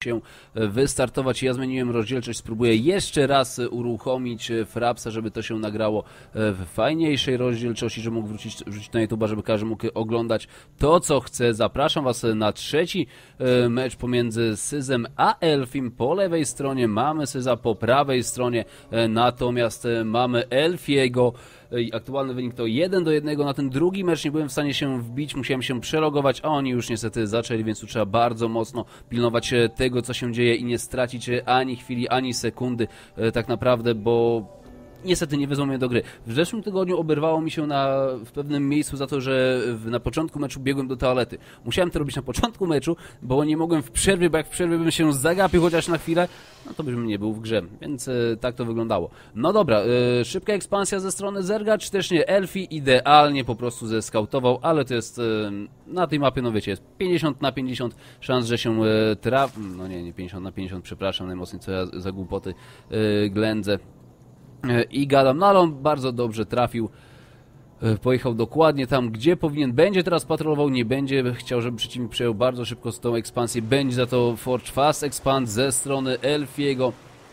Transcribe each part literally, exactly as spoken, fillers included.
się wystartować. Ja zmieniłem rozdzielczość, spróbuję jeszcze raz uruchomić Frapsa, żeby to się nagrało w fajniejszej rozdzielczości, żeby mógł wrócić, wrócić na YouTube'a, żeby każdy mógł oglądać to, co chce. Zapraszam Was na trzeci mecz pomiędzy Syzem a Elfim. Po lewej stronie mamy Syza, po prawej stronie natomiast mamy Elfiego. Aktualny wynik to jeden do jednego. Na ten drugi mecz nie byłem w stanie się wbić, musiałem się przelogować, a oni już niestety zaczęli, więc tu trzeba bardzo mocno pilnować tego, co się dzieje i nie stracić ani chwili, ani sekundy tak naprawdę, bo niestety nie wezmą mnie do gry. W zeszłym tygodniu oberwało mi się na, w pewnym miejscu za to, że w, na początku meczu biegłem do toalety. Musiałem to robić na początku meczu, bo nie mogłem w przerwie, bo jak w przerwie bym się zagapił chociaż na chwilę, no to bym nie był w grze, więc e, tak to wyglądało. No dobra, e, szybka ekspansja ze strony Zerga, czy też nie? Elfi idealnie po prostu zeskautował, ale to jest e, na tej mapie, no wiecie, jest pięćdziesiąt na pięćdziesiąt szans, że się e, trafi, no nie, nie pięćdziesiąt na pięćdziesiąt, przepraszam najmocniej, co ja za głupoty e, ględzę i gadam, no ale on bardzo dobrze trafił, pojechał dokładnie tam, gdzie powinien, będzie teraz patrolował, nie będzie chciał, żeby przeciwnik przejął bardzo szybko z tą ekspansję, będzie za to Forge Fast Expand ze strony Elfiego.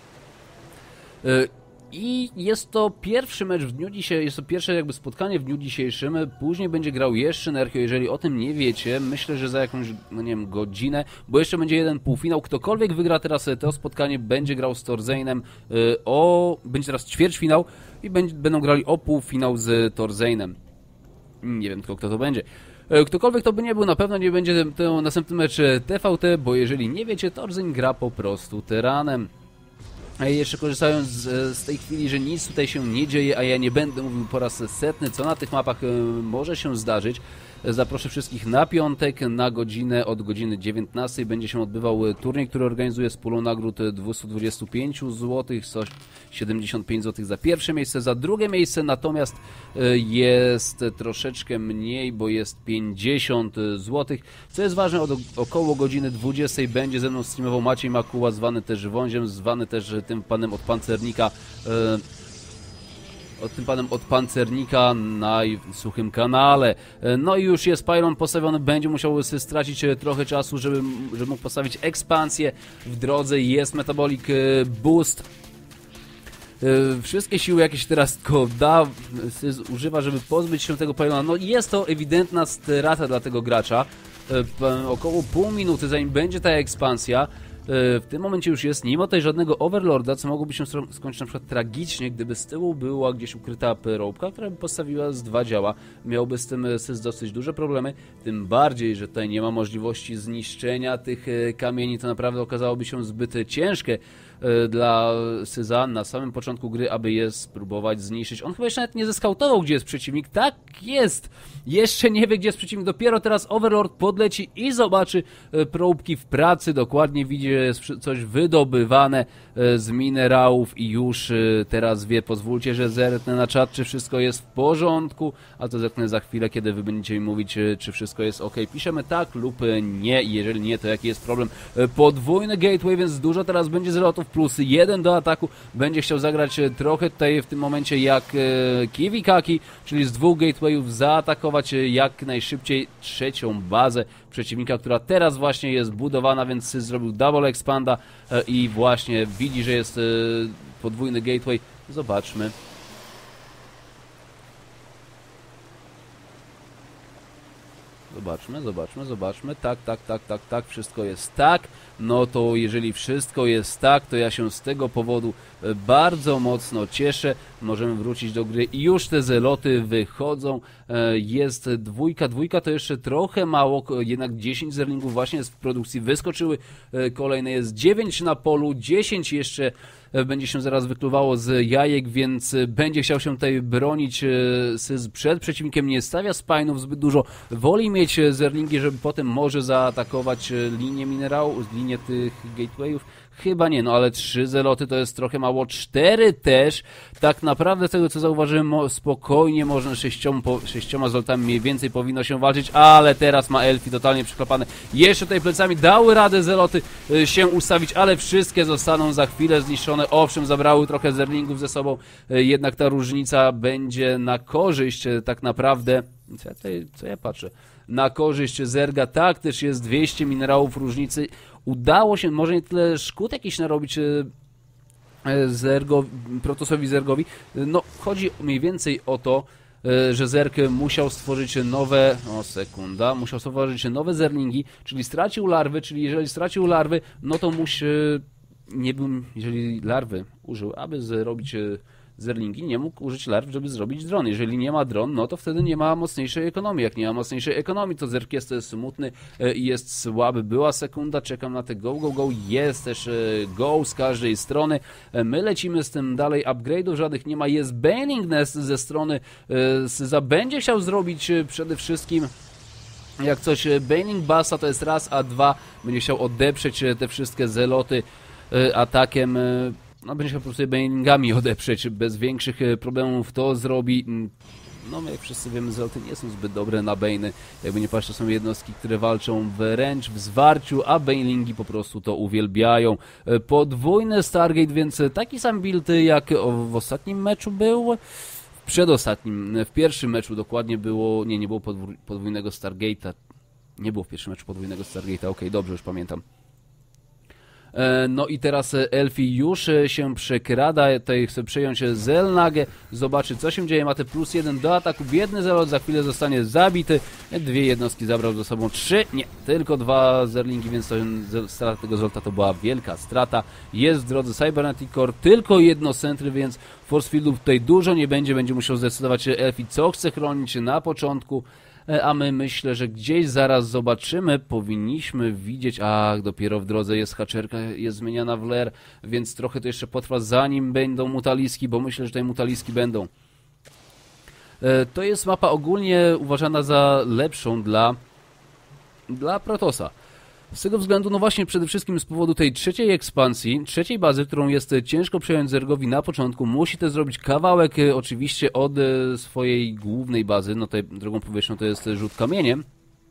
I jest to pierwszy mecz w dniu dzisiejszym, jest to pierwsze jakby spotkanie w dniu dzisiejszym, później będzie grał jeszcze Nerchio, jeżeli o tym nie wiecie, myślę, że za jakąś, no nie wiem, godzinę, bo jeszcze będzie jeden półfinał, ktokolwiek wygra teraz to spotkanie, będzie grał z Torzeinem o, będzie teraz ćwierćfinał i będzie, będą grali o półfinał z Torzeinem. Nie wiem tylko, kto to będzie. Ktokolwiek to by nie był, na pewno nie będzie to następny mecz T V T, bo jeżeli nie wiecie, Torzein gra po prostu Tyranem. A jeszcze korzystając z, z tej chwili, że nic tutaj się nie dzieje, a ja nie będę mówił po raz setny, co na tych mapach y, może się zdarzyć. Zaproszę wszystkich na piątek, na godzinę, od godziny dziewiętnastej będzie się odbywał turniej, który organizuje z pulą nagród dwieście dwadzieścia pięć złotych, siedemdziesiąt pięć złotych za pierwsze miejsce, za drugie miejsce natomiast jest troszeczkę mniej, bo jest pięćdziesiąt złotych, co jest ważne, od około godziny dwudziestej będzie ze mną streamował Maciej Makuła, zwany też Wąziem, zwany też tym panem od pancernika, od tym panem od pancernika na suchym kanale. No i już jest pylon postawiony, będzie musiał stracić trochę czasu, żeby, żeby mógł postawić ekspansję w drodze. Jest Metabolic Boost. Wszystkie siły jakieś teraz tylko da, używa, żeby pozbyć się tego pylona. No jest to ewidentna strata dla tego gracza. Około pół minuty, zanim będzie ta ekspansja. W tym momencie już jest, nie ma tutaj żadnego Overlorda, co mogłoby się skończyć na przykład tragicznie, gdyby z tyłu była gdzieś ukryta perełka, która by postawiła z dwa działa. Miałby z tym Sys dosyć duże problemy, tym bardziej, że tutaj nie ma możliwości zniszczenia tych kamieni, to naprawdę okazałoby się zbyt ciężkie dla Syza na samym początku gry, aby je spróbować zniszczyć. On chyba jeszcze nawet nie zeskautował, gdzie jest przeciwnik. Tak jest! Jeszcze nie wie, gdzie jest przeciwnik. Dopiero teraz Overlord podleci i zobaczy próbki w pracy. Dokładnie widzi, że jest coś wydobywane z minerałów i już teraz wie. Pozwólcie, że zerknę na czat, czy wszystko jest w porządku, a to zerknę za chwilę, kiedy wy będziecie mi mówić, czy wszystko jest ok. Piszemy tak lub nie i jeżeli nie, to jaki jest problem. Podwójny gateway, więc dużo teraz będzie zlotów, plus jeden do ataku. Będzie chciał zagrać trochę tutaj w tym momencie jak e, Kiwi Kaki, czyli z dwóch gatewayów zaatakować jak najszybciej trzecią bazę przeciwnika, która teraz właśnie jest budowana, więc Sys zrobił double expanda e, i właśnie widzi, że jest e, podwójny gateway. Zobaczmy. Zobaczmy, zobaczmy, zobaczmy. Tak, tak, tak, tak, tak, wszystko jest tak. No to jeżeli wszystko jest tak, to ja się z tego powodu bardzo mocno cieszę. Możemy wrócić do gry i już te zeloty wychodzą. Jest dwójka, dwójka to jeszcze trochę mało, jednak dziesięć zerlingów właśnie jest w produkcji. Wyskoczyły kolejne, jest dziewięć na polu, dziesięć jeszcze będzie się zaraz wykluwało z jajek, więc będzie chciał się tutaj bronić Sys przed przeciwnikiem, nie stawia spinów zbyt dużo, woli mieć zerlingi, żeby potem może zaatakować linię minerałów, linię tych gatewayów. Chyba nie, no ale trzy zeloty to jest trochę mało, cztery też. Tak naprawdę z tego co zauważyłem, spokojnie można sześcioma, sześcioma zelotami mniej więcej powinno się walczyć, ale teraz ma Elfi totalnie przyklapane. Jeszcze tutaj plecami dały radę zeloty się ustawić, ale wszystkie zostaną za chwilę zniszczone. Owszem, zabrały trochę zerlingów ze sobą, jednak ta różnica będzie na korzyść tak naprawdę. Co ja, tutaj, co ja patrzę? Na korzyść Zerga, tak, też jest dwieście minerałów różnicy. udało się, może nie tyle szkód jakiś narobić Zergo, Protosowi Zergowi. No, chodzi mniej więcej o to, że Zerg musiał stworzyć nowe, o sekunda, musiał stworzyć nowe zerlingi, czyli stracił larwy, czyli jeżeli stracił larwy, no to musi, nie był, jeżeli larwy użył, aby zrobić zerlingi, nie mógł użyć larw, żeby zrobić dron. Jeżeli nie ma dron, no to wtedy nie ma mocniejszej ekonomii. Jak nie ma mocniejszej ekonomii, to Zerg jest smutny i jest słaby. Była sekunda, czekam na te go, go, go. Jest też go z każdej strony. My lecimy z tym dalej. Upgrade'ów żadnych nie ma. Jest Baning Nest ze strony Syza. Będzie chciał zrobić przede wszystkim jak coś Baning Bassa, to jest raz, a dwa będzie chciał odeprzeć te wszystkie zeloty atakiem. No, będzie się po prostu baningami odeprzeć, bez większych problemów to zrobi. No, jak wszyscy wiemy, zeloty nie są zbyt dobre na bane'y. Jakby nie patrzeć, to są jednostki, które walczą wręcz w zwarciu, a banelingi po prostu to uwielbiają. Podwójny Stargate, więc taki sam build jak w ostatnim meczu był. W przedostatnim, w pierwszym meczu dokładnie było, nie, nie było podwójnego Stargate'a. Nie było w pierwszym meczu podwójnego Stargate'a, okej, dobrze, już pamiętam. No i teraz Elfi już się przekrada, tutaj chce przejąć Zelnagę, zobaczy co się dzieje, ma te plus jeden do ataku, biedny Zelot za chwilę zostanie zabity, dwie jednostki zabrał ze sobą, trzy, nie, tylko dwa Zerlingi, więc to, strata tego Zolta to była wielka strata, jest w drodze Cybernetic Core, tylko jedno centry, więc Force Fieldów tutaj dużo nie będzie, będzie musiał zdecydować Elfi co chce chronić na początku. A my myślę, że gdzieś zaraz zobaczymy, powinniśmy widzieć, ach, dopiero w drodze jest haczerka, jest zmieniana w Lair, więc trochę to jeszcze potrwa zanim będą mutaliski, bo myślę, że tutaj mutaliski będą. To jest mapa ogólnie uważana za lepszą dla, dla Protosa. Z tego względu, no właśnie przede wszystkim z powodu tej trzeciej ekspansji, trzeciej bazy, którą jest ciężko przejąć Zergowi na początku, musi też zrobić kawałek oczywiście od swojej głównej bazy, no tutaj drugą powierzchnią to jest rzut kamieniem,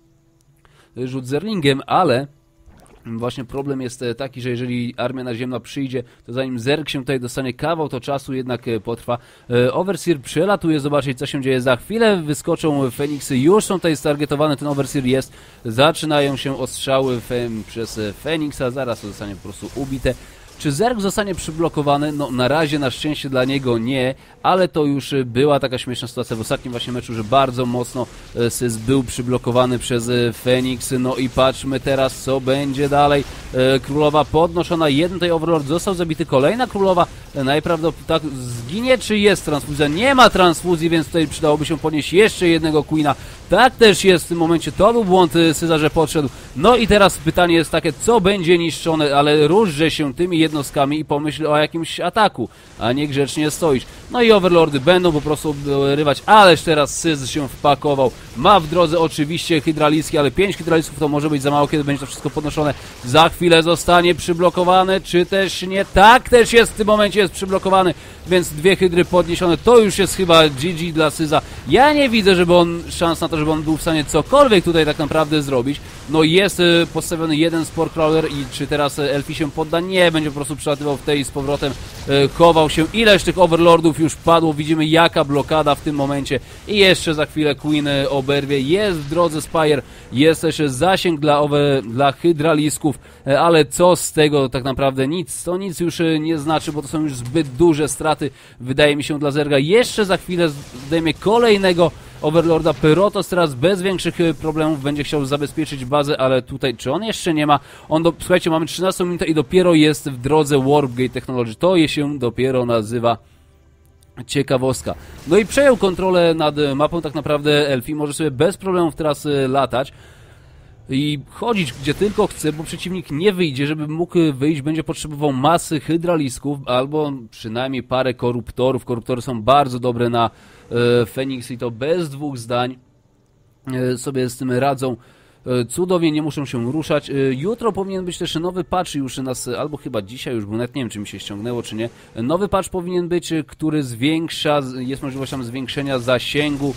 rzut zerlingiem, ale właśnie problem jest taki, że jeżeli armia naziemna przyjdzie, to zanim Zerg się tutaj dostanie kawał, to czasu jednak potrwa. Overseer przelatuje, zobaczyć co się dzieje. Za chwilę wyskoczą Feniksy, już są tutaj stargetowane, ten Overseer jest. Zaczynają się ostrzały przez Feniksa, zaraz to zostanie po prostu ubite. Czy Zerg zostanie przyblokowany? No na razie na szczęście dla niego nie, ale to już była taka śmieszna sytuacja w ostatnim właśnie meczu, że bardzo mocno Sys był przyblokowany przez Feniks. No i patrzmy teraz co będzie dalej. Królowa podnoszona, jeden tutaj Overlord został zabity, kolejna królowa najprawdopodobniej tak zginie, czy jest transfuzja? Nie ma transfuzji, więc tutaj przydałoby się podnieść jeszcze jednego Queena. Tak też jest w tym momencie, to był błąd Syza, że podszedł. No i teraz pytanie jest takie, co będzie niszczone, ale różże się tymi jednostkami i pomyśl o jakimś ataku, a nie grzecznie stoisz. No i Overlordy będą po prostu rywać, ależ teraz Syz się wpakował. Ma w drodze oczywiście hydraliski, ale pięć hydralisków to może być za mało, kiedy będzie to wszystko podnoszone. Za chwilę zostanie przyblokowany, czy też nie? Tak też jest w tym momencie, jest przyblokowany, więc dwie hydry podniesione, to już jest chyba G G dla Syza. Ja nie widzę, żeby on, szans na to, żeby on był w stanie cokolwiek tutaj tak naprawdę zrobić. No jest y, postawiony jeden Spore Crawler i czy teraz y, Elfi się podda? Nie, będzie po prostu przelatywał w tej i z powrotem y, chował się. Ileż tych Overlordów już padło, widzimy jaka blokada w tym momencie i jeszcze za chwilę Queen y, oberwie. Jest w drodze Spire, jest też zasięg dla, owe, dla hydralisków, y, ale co z tego tak naprawdę? Nic, to nic już y, nie znaczy, bo to są już zbyt duże straty, wydaje mi się, dla Zerga. Jeszcze za chwilę zdejmie kolejnego Overlorda. Pyrotos teraz bez większych problemów będzie chciał zabezpieczyć bazę, ale tutaj czy on jeszcze nie ma? On do, słuchajcie, mamy trzynastą minutę i dopiero jest w drodze Warpgate Technology. To je się dopiero nazywa ciekawostka. No i przejął kontrolę nad mapą tak naprawdę Elfi. Może sobie bez problemów teraz latać i chodzić gdzie tylko chce, bo przeciwnik nie wyjdzie. Żeby mógł wyjść, będzie potrzebował masy hydralisków albo przynajmniej parę koruptorów. Koruptory są bardzo dobre na e, Feniks i to bez dwóch zdań e, sobie z tym radzą e, cudownie, nie muszą się ruszać. E, jutro powinien być też nowy patch już nas, albo chyba dzisiaj już był, nawet nie wiem czy mi się ściągnęło czy nie. Nowy patch powinien być, który zwiększa, jest możliwość tam zwiększenia zasięgu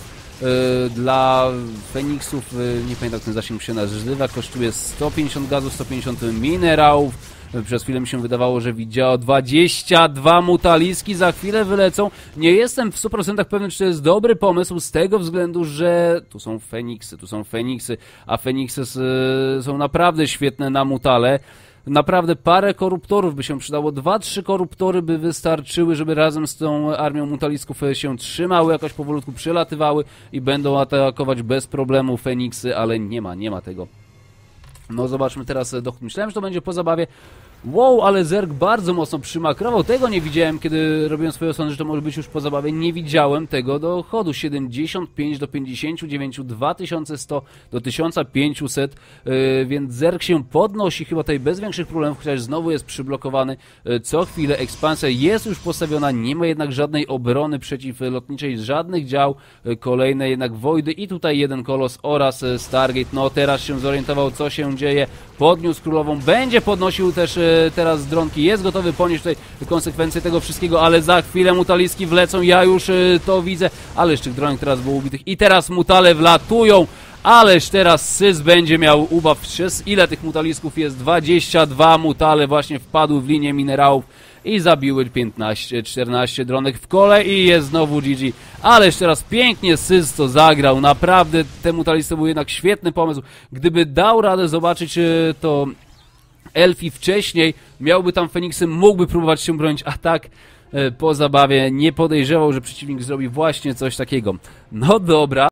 dla Feniksów, nie pamiętam jak ten zasięg się nazywa, kosztuje sto pięćdziesiąt gazów, sto pięćdziesiąt minerałów, Przez chwilę mi się wydawało, że widziało dwadzieścia dwa mutaliski, za chwilę wylecą. Nie jestem w stu procentach pewny, czy to jest dobry pomysł, z tego względu, że tu są Feniksy, tu są Feniksy, a Feniksy są naprawdę świetne na mutale. Naprawdę parę koruptorów by się przydało, dwa, trzy koruptory by wystarczyły, żeby razem z tą armią mutalisków się trzymały, jakoś powolutku przelatywały i będą atakować bez problemu Feniksy, ale nie ma, nie ma tego. No zobaczmy teraz dochód. Myślałem, że to będzie po zabawie. Wow, ale Zerg bardzo mocno przymakrował. Tego nie widziałem, kiedy robiłem swoje osądy, że to może być już po zabawie. Nie widziałem tego dochodu. siedemdziesiąt pięć do pięćdziesięciu dziewięciu, dwa tysiące sto do tysiąc pięciuset, yy, więc Zerg się podnosi chyba tutaj bez większych problemów, chociaż znowu jest przyblokowany. Yy, co chwilę ekspansja jest już postawiona, nie ma jednak żadnej obrony przeciwlotniczej, żadnych dział. Yy, kolejne jednak Wojdy i tutaj jeden kolos oraz yy, Stargate. No teraz się zorientował, co się dzieje. Podniósł królową, będzie podnosił też yy, teraz dronki, jest gotowy ponieść tutaj konsekwencje tego wszystkiego, ale za chwilę mutaliski wlecą, ja już y, to widzę, ależ tych dronek teraz było ubitych i teraz mutale wlatują, ależ teraz Sys będzie miał ubaw. Przez ile tych mutalisków jest? dwadzieścia dwa mutale właśnie wpadły w linię minerałów i zabiły piętnaście czternaście dronek w kole i jest znowu G G. Ależ teraz pięknie Sys to zagrał, naprawdę te mutalisty był jednak świetny pomysł. Gdyby dał radę zobaczyć y, to Elfi wcześniej, miałby tam Feniksy, mógłby próbować się bronić, a tak e, po zabawie nie podejrzewał, że przeciwnik zrobi właśnie coś takiego. No dobra.